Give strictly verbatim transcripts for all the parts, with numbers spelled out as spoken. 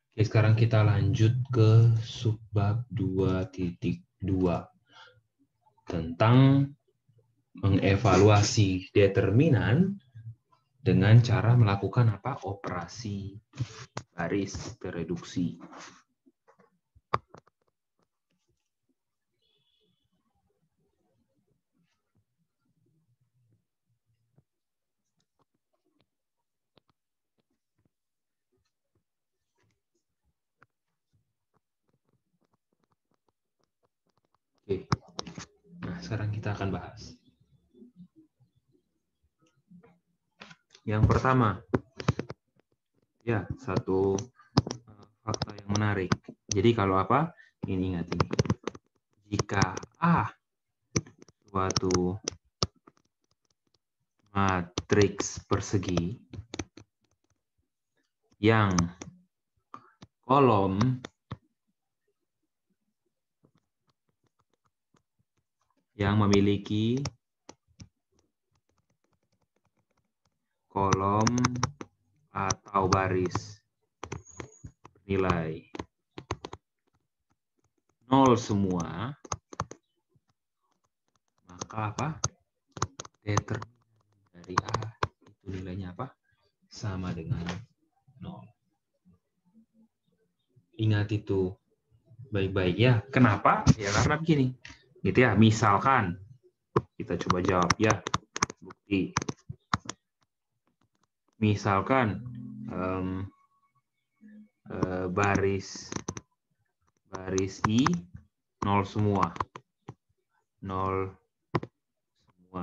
Oke, sekarang kita lanjut ke subbab dua titik dua tentang mengevaluasi determinan dengan cara melakukan apa? Operasi baris reduksi. Oke. Nah, sekarang kita akan bahas. Yang pertama, ya, satu uh, fakta yang menarik. Jadi kalau apa? Ini ingat ini. Jika A suatu matriks persegi yang kolom yang memiliki kolom atau baris nilai nol semua, maka apa? Determinan dari A itu nilainya apa? Sama dengan nol. Ingat itu baik-baik ya. Kenapa? Ya karena begini. Gitu ya. Misalkan kita coba jawab ya. Bukti. Misalkan um, uh, baris baris I nol semua. Nol semua.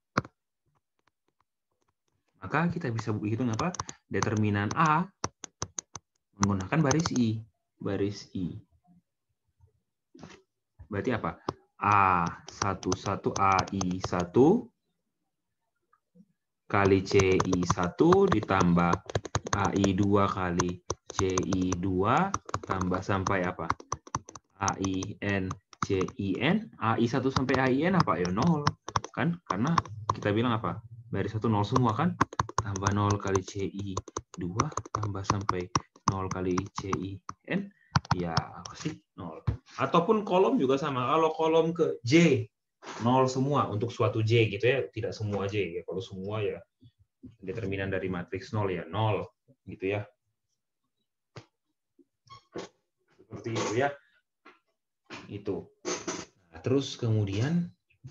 Maka kita bisa hitung apa? Determinan A menggunakan baris I. Baris I. Berarti apa? A satu satu A I satu kali C I satu ditambah A I dua kali C I dua tambah sampai apa? A I N C I N. A I satu sampai A I N apa? Ya nol. Kan? Karena kita bilang apa? Baris satu nol semua kan? Tambah nol kali C I dua tambah sampai nol kali C I N. Ya, pasti nol. Ataupun kolom juga sama. Kalau kolom ke J, nol semua untuk suatu J gitu ya. Tidak semua J. Ya, kalau semua ya determinan dari matriks nol ya nol gitu ya. Seperti itu ya. Itu. Nah, terus kemudian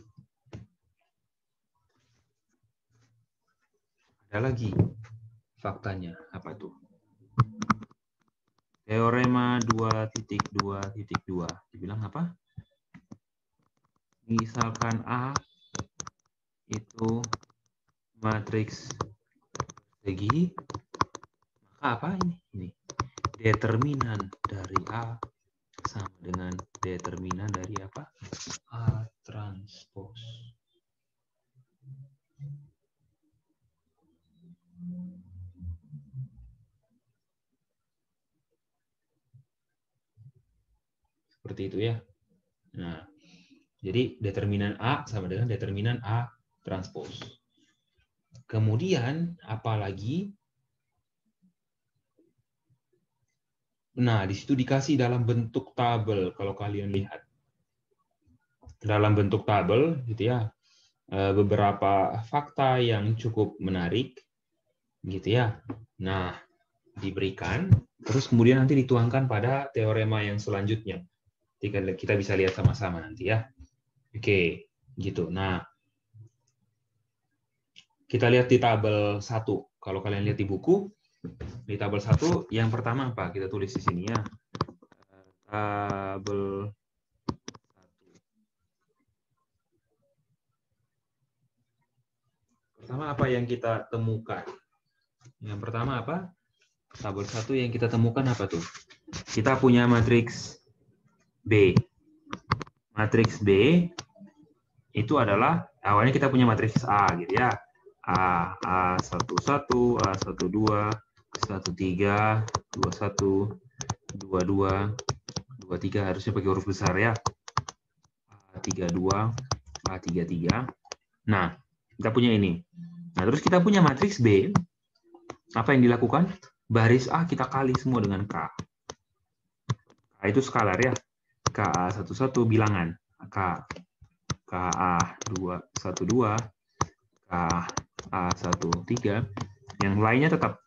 ada lagi faktanya. Apa tuh? Teorema dua titik dua titik dua. Dibilang apa? Misalkan A itu matriks persegi, maka apa ini? Ini determinan dari A sama dengan determinan dari apa? A transpos. Seperti itu ya. Nah, jadi determinan A sama dengan determinan A transpos. Kemudian apalagi? Nah, di situ dikasih dalam bentuk tabel kalau kalian lihat. Dalam bentuk tabel gitu ya. Beberapa fakta yang cukup menarik gitu ya. Nah, diberikan terus kemudian nanti dituangkan pada teorema yang selanjutnya. Kita bisa lihat sama-sama nanti ya. Oke, gitu. Nah, kita lihat di tabel satu. Kalau kalian lihat di buku, di tabel satu, yang pertama apa? Kita tulis di sini ya. Tabel satu. Pertama apa yang kita temukan? Yang pertama apa? Tabel satu yang kita temukan apa tuh? Kita punya matriks B. Matriks B itu adalah awalnya kita punya matriks A gitu ya. A, A satu satu, A satu dua, satu tiga, dua satu, dua dua, dua tiga harusnya pakai huruf besar ya. A tiga dua, A tiga tiga. Nah, kita punya ini. Nah, terus kita punya matriks B. Apa yang dilakukan? Baris A kita kali semua dengan K. itu skalar ya. K A satu satu bilangan. K K A dua satu dua, K A satu tiga, yang lainnya tetap.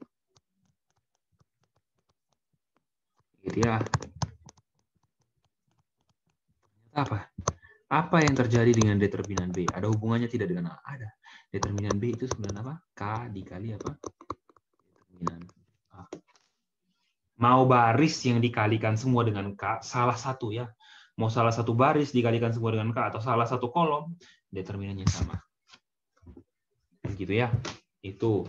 Gitu ya. Apa? Apa yang terjadi dengan determinan B? Ada hubungannya tidak dengan A? Ada. Determinan B itu sebenarnya apa? K dikali apa? Determinan A. Mau baris yang dikalikan semua dengan K, salah satu ya. Mau salah satu baris dikalikan semua dengan K, atau salah satu kolom, determinannya sama. Gitu ya. Itu.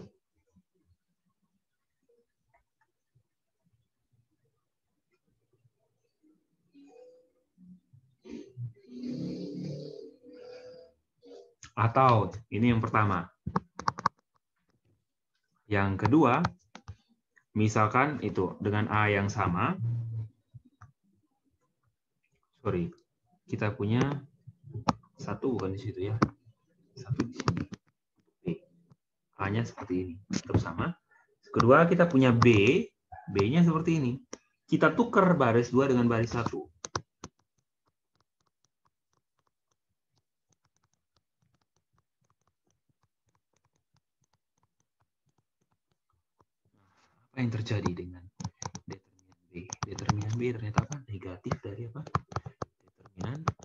Atau ini yang pertama. Yang kedua, misalkan itu dengan A yang sama. Sorry, kita punya satu bukan di situ ya. Satu di sini. B. A-nya seperti ini. Tetap sama. Kedua, kita punya B. B-nya seperti ini. Kita tukar baris dua dengan baris satu. Apa yang terjadi dengan determinan B? Determinan B ternyata apa? Negatif dari apa? Determinan A.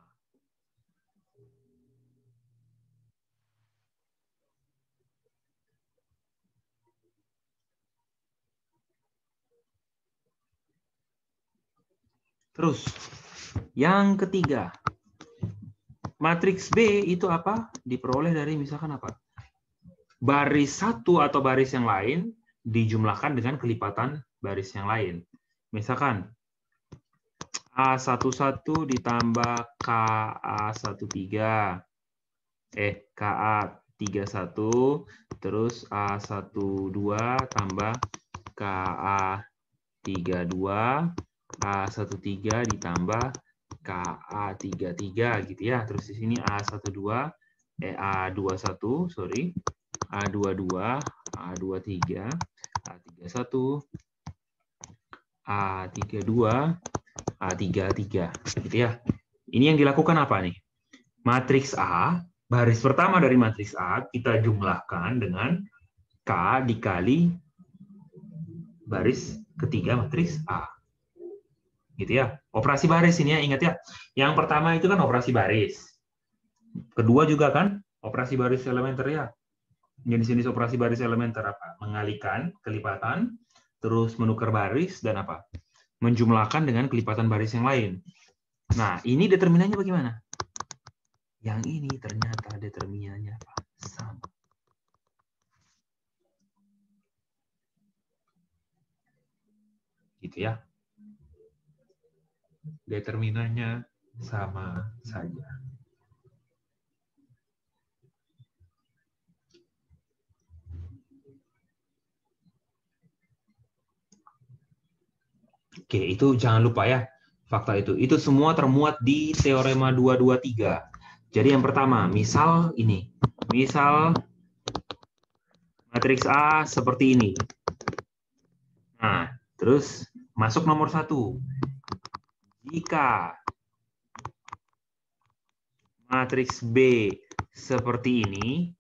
Terus, yang ketiga. Matriks B itu apa? Diperoleh dari misalkan apa? Baris satu atau baris yang lain dijumlahkan dengan kelipatan baris yang lain. Misalkan A satu satu ditambah K A satu tiga. Eh, K A tiga satu, terus A satu dua tambah K A tiga dua, A satu tiga ditambah K A tiga tiga gitu ya. Terus di sini A satu dua, eh A dua satu, sorry. A dua dua, A dua tiga, A tiga satu, A tiga dua, A tiga tiga gitu ya. Ini yang dilakukan apa nih? Matriks A, baris pertama dari matriks A kita jumlahkan dengan K dikali baris ketiga matriks A. Gitu ya. Operasi baris ini ya, ingat ya. Yang pertama itu kan operasi baris. Kedua juga kan operasi baris elementer ya. Jenis-jenis operasi baris elementer apa? Mengalihkan, kelipatan, terus menukar baris, dan apa? Menjumlahkan dengan kelipatan baris yang lain. Nah, ini determinannya bagaimana? Yang ini ternyata determinannya apa? Sama. Gitu ya. Determinannya sama saja. Oke, itu jangan lupa ya, fakta itu. Itu semua termuat di teorema dua dua tiga. Jadi yang pertama, misal ini. Misal matriks A seperti ini. Nah, terus masuk nomor satu. Jika matriks B seperti ini,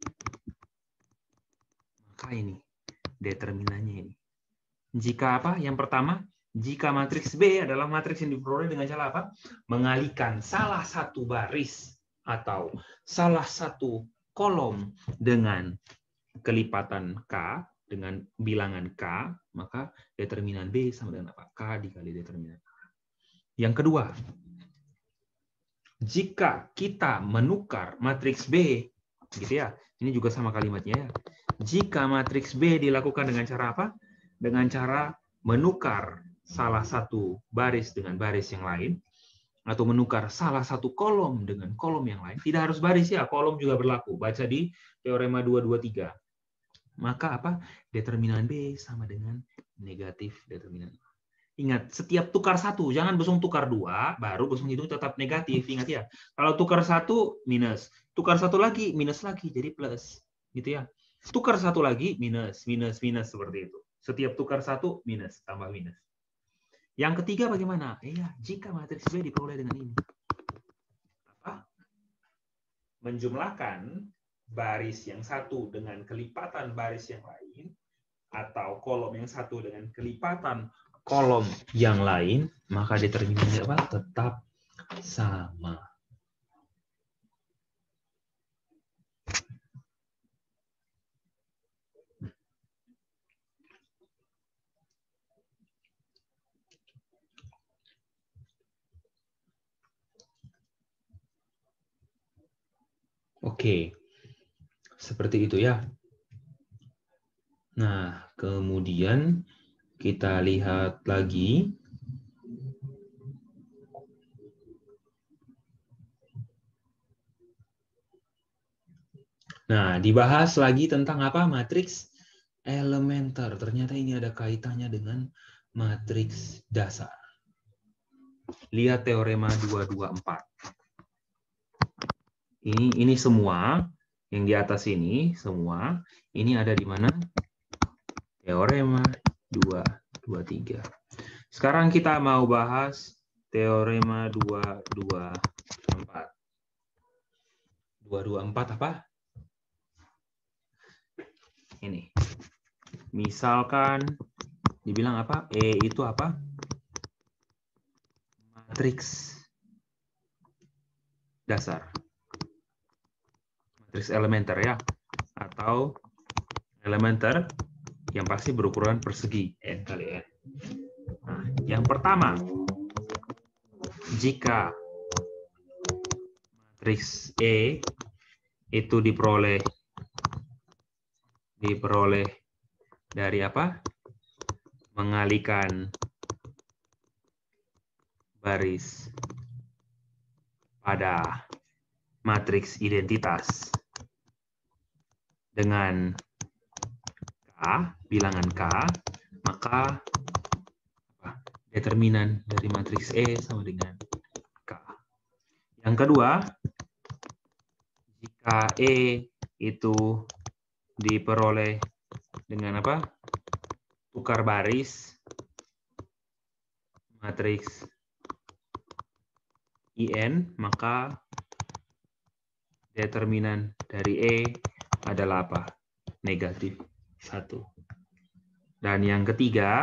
maka ini determinannya ini. Jika apa? Yang pertama, jika matriks B adalah matriks yang diperoleh dengan cara apa? Mengalihkan salah satu baris atau salah satu kolom dengan kelipatan K, dengan bilangan K, maka determinan B sama dengan apa? K dikali determinan A. Yang kedua, jika kita menukar matriks B, gitu ya, ini juga sama kalimatnya ya. Jika matriks B dilakukan dengan cara apa? Dengan cara menukar salah satu baris dengan baris yang lain, atau menukar salah satu kolom dengan kolom yang lain. Tidak harus baris ya, kolom juga berlaku. Baca di teorema dua dua tiga. Maka apa? Determinan B sama dengan negatif determinan A. Ingat, setiap tukar satu, jangan langsung tukar dua, baru langsung itu tetap negatif. Ingat ya, kalau tukar satu, minus. Tukar satu lagi, minus lagi, jadi plus. Gitu ya. Tukar satu lagi, minus, minus, minus, seperti itu. Setiap tukar satu, minus, tambah minus. Yang ketiga bagaimana? Iya, jika matriks B diperoleh dengan ini. Apa? Menjumlahkan baris yang satu dengan kelipatan baris yang lain, atau kolom yang satu dengan kelipatan kolom yang lain, maka determinannya apa? Tetap sama. Oke, seperti itu ya. Nah, kemudian kita lihat lagi. Nah, dibahas lagi tentang apa? Matriks elementer. Ternyata ini ada kaitannya dengan matriks dasar. Lihat teorema dua dua empat. Ini ini semua yang di atas ini semua ini ada di mana? Teorema dua dua tiga. Sekarang kita mau bahas teorema dua dua empat. dua dua empat apa? Ini. Misalkan dibilang apa? E itu apa? Matriks dasar. Matriks elementer ya. Atau elementer yang pasti berukuran persegi, N kali N. Nah, yang pertama, jika matriks E itu diperoleh diperoleh dari apa? Mengalihkan baris pada matriks identitas dengan K, bilangan K, maka apa? Determinan dari matriks E sama dengan K. Yang kedua, jika E itu diperoleh dengan apa? Tukar baris matriks I N, maka determinan dari E adalah apa? Negatif satu. Dan yang ketiga,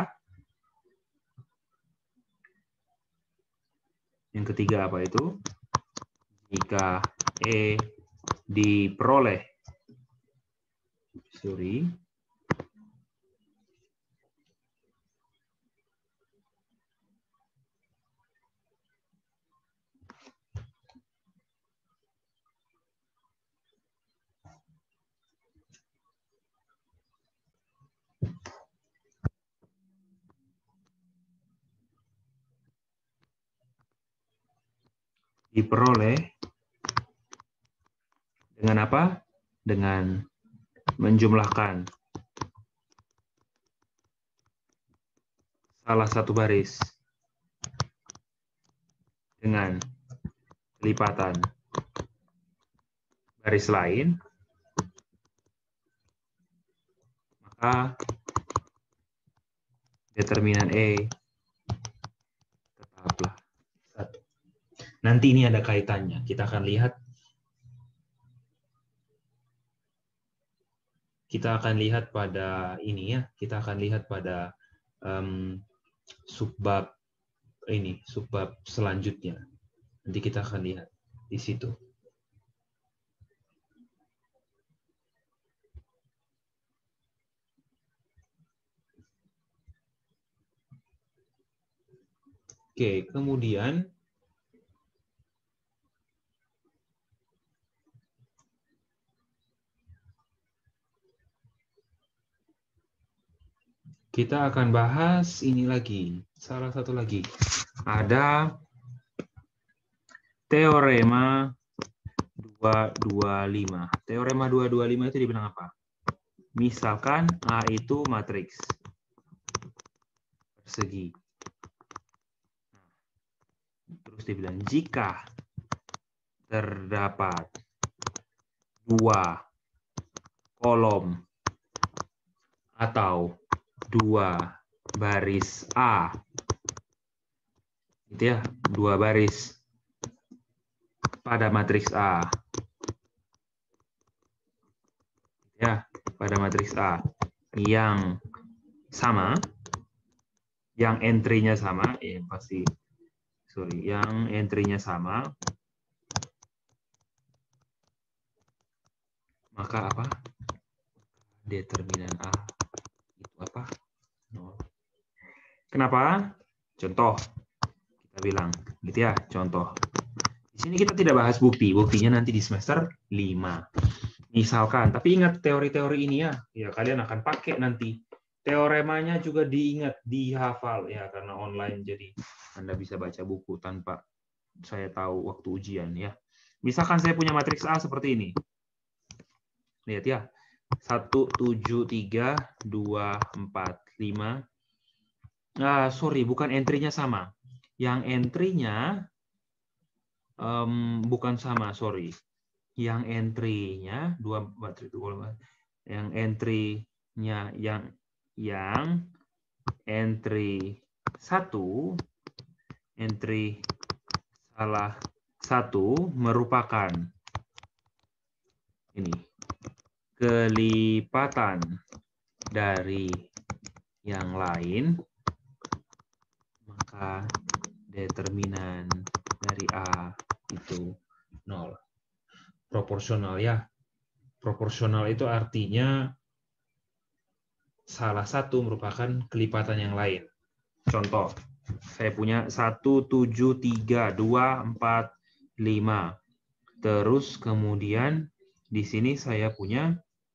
yang ketiga apa itu? Jika E diperoleh, sorry, diperoleh dengan apa? Dengan menjumlahkan salah satu baris dengan lipatan baris lain, maka determinan E tetaplah satu. Nanti ini ada kaitannya. Kita akan lihat kita akan lihat pada ini ya. Kita akan lihat pada um, subbab ini, subbab selanjutnya. Nanti kita akan lihat di situ. Oke, kemudian kita akan bahas ini lagi, salah satu lagi. Ada teorema dua dua lima. Teorema dua dua lima itu dibilang apa? Misalkan A itu matriks persegi. Terus dibilang jika terdapat dua kolom atau dua baris A Gitu ya, dua baris pada matriks A. Ya, pada matriks A yang sama, yang entry-nya sama, ya pasti, sorry, yang entry-nya sama, maka apa? Determinan A itu apa? nol. Kenapa? Contoh, kita bilang, gitu ya, contoh. Di sini kita tidak bahas bukti, buktinya nanti di semester lima. Misalkan, tapi ingat teori-teori ini ya, ya kalian akan pakai nanti. Teoremanya juga diingat, dihafal ya, karena online jadi Anda bisa baca buku tanpa saya tahu waktu ujian ya. Misalkan saya punya matriks A seperti ini. Lihat ya. satu, tujuh, tiga, dua, empat, lima. Ah, sorry, bukan entry-nya sama. Yang entry-nya um, bukan sama, sorry. Yang entry-nya dua, yang entry-nya yang yang entry satu, entry salah satu merupakan ini kelipatan dari yang lain, maka determinan dari A itu nol. Proporsional ya. Proporsional itu artinya salah satu merupakan kelipatan yang lain. Contoh, saya punya satu, tujuh, tiga, dua, empat, lima. Terus kemudian di sini saya punya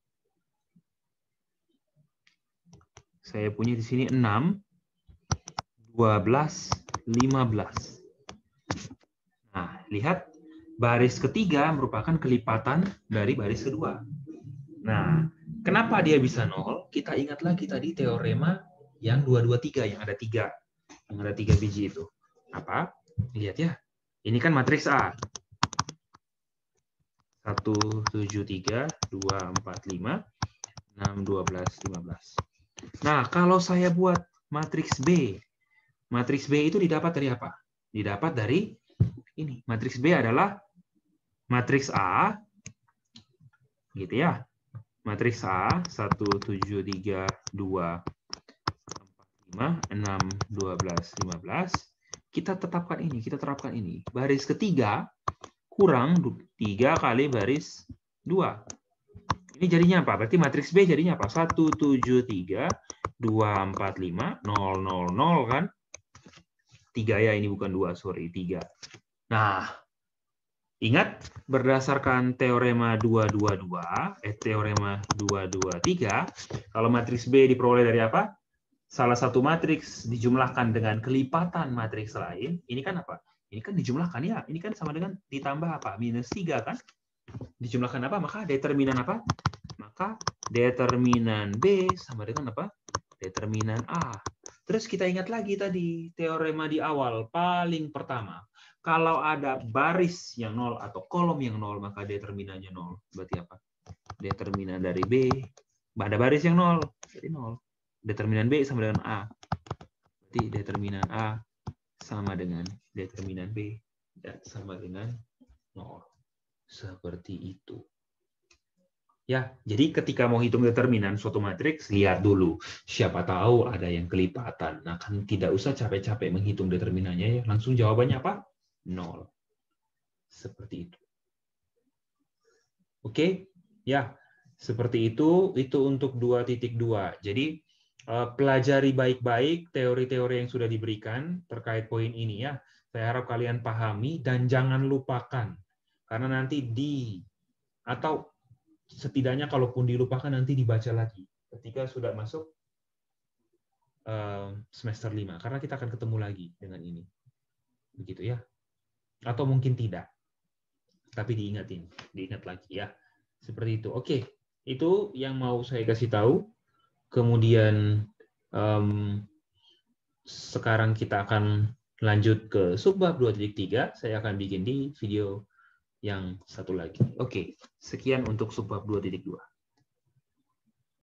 saya punya di sini enam, dua belas, lima belas. Nah, lihat baris ketiga merupakan kelipatan dari baris kedua. Nah, kenapa dia bisa nol? Kita ingat lagi tadi teorema yang dua dua tiga, yang ada tiga. Yang ada tiga biji itu. Apa? Lihat ya. Ini kan matriks A. satu, tujuh, tiga, dua, empat, lima, enam, dua belas, lima belas. Nah, kalau saya buat matriks B. Matriks B itu didapat dari apa? Didapat dari ini. Matriks B adalah matriks A. Gitu ya. Matriks A, satu, tujuh, tiga, dua, empat, lima, enam, dua belas, lima belas. Kita tetapkan ini, kita terapkan ini. Baris ketiga kurang tiga kali baris dua. Ini jadinya apa? Berarti matriks B jadinya apa? satu, tujuh, tiga, dua, empat, lima, nol, nol, nol kan? tiga ya, ini bukan dua, sorry, tiga. Nah, ingat berdasarkan teorema dua dua dua, eh teorema dua dua tiga, kalau matriks B diperoleh dari apa? Salah satu matriks dijumlahkan dengan kelipatan matriks lain, ini kan apa? Ini kan dijumlahkan ya, ini kan sama dengan ditambah apa? Minus tiga kan? Dijumlahkan apa? Maka determinan apa? Maka determinan B sama dengan apa? Determinan A. Terus kita ingat lagi tadi teorema di awal paling pertama. Kalau ada baris yang nol atau kolom yang nol, maka determinannya nol. Berarti apa? Determinan dari B. Ada baris yang nol, jadi nol. Determinan B sama dengan A. Berarti determinan A sama dengan determinan B. Dan sama dengan nol. Seperti itu. Ya, jadi ketika mau hitung determinan suatu matriks, lihat dulu. Siapa tahu ada yang kelipatan. Nah, kan tidak usah capek-capek menghitung determinannya ya. Langsung jawabannya apa? Nol. Seperti itu. Oke? Ya, seperti itu. Itu untuk dua titik dua. Jadi, pelajari baik-baik teori-teori yang sudah diberikan terkait poin ini ya. Saya harap kalian pahami dan jangan lupakan. Karena nanti di, atau setidaknya kalaupun dilupakan nanti dibaca lagi ketika sudah masuk semester lima. Karena kita akan ketemu lagi dengan ini. Begitu ya. Atau mungkin tidak. Tapi diingatin. Diingat lagi ya. Seperti itu. Oke. Itu yang mau saya kasih tahu. Kemudian um, sekarang kita akan lanjut ke subbab dua titik tiga. Saya akan bikin di video yang satu lagi. Oke, sekian untuk subbab dua titik dua.